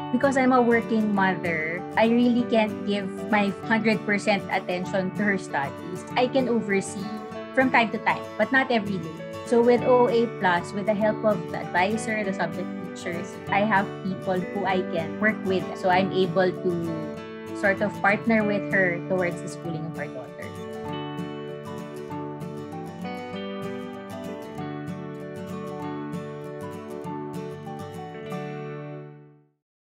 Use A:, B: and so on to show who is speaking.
A: because I'm a working mother, I really can't give my 100% attention to her studies. I can oversee from time to time, but not every day. So with OA Plus, with the help of the advisor, the subject teachers, I have people who I can work with. So I'm able to sort of partner with her towards the schooling of our daughter.